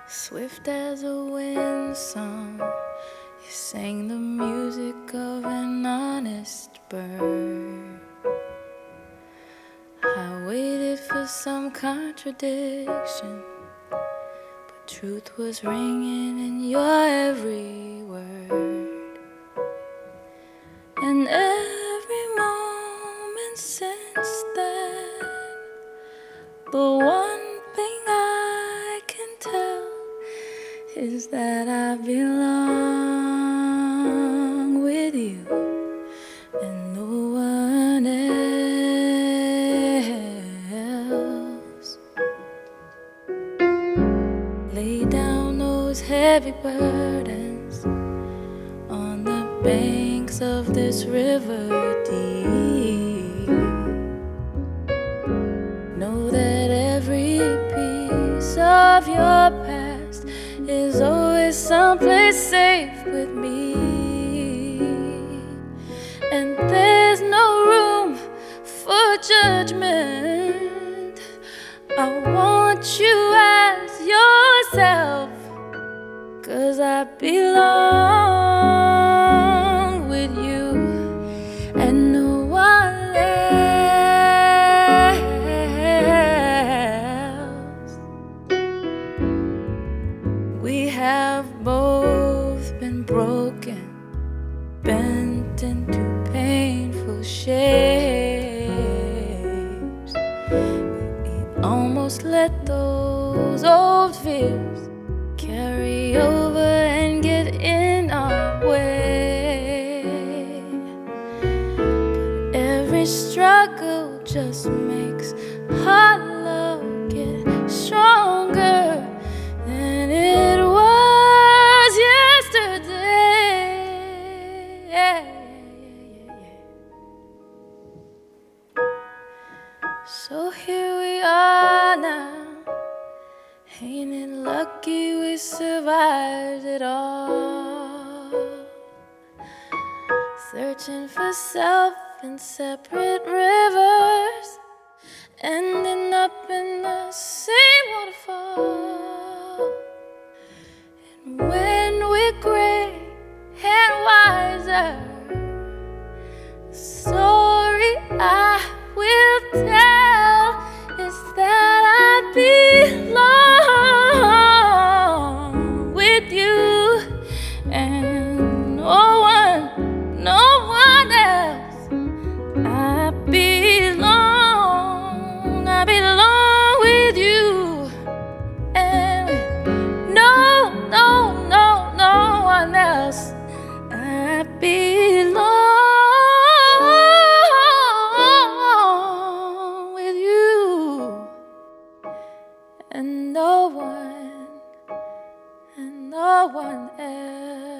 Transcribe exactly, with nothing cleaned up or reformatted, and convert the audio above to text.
Swift as a wind song, you sang the music of an honest bird. I waited for some contradiction, but truth was ringing in your every word. And every moment since then, the one thing I can tell is that I belong with you and no one else. Lay down those heavy burdens on the banks of this river deep. Know that every piece of your past is always someplace safe with me, and there's no room for judgment. I want you as yourself, 'cause I belong with you and no one else. We have both been broken, bent into painful shapes. We almost let those old fears carry over and get in our way. But every struggle just makes our love get stronger than it was yesterday. Yeah, yeah, yeah, yeah. So here we are now. Ain't it lucky we survived it all? Searching for self in separate rivers, ending up in the same waterfall. And when we're gray and wiser, the story I will tell is that I belong with you and no one, no one else. I belong, I belong with you and no, no, no, no one else. I belong with you and no one, and no one else.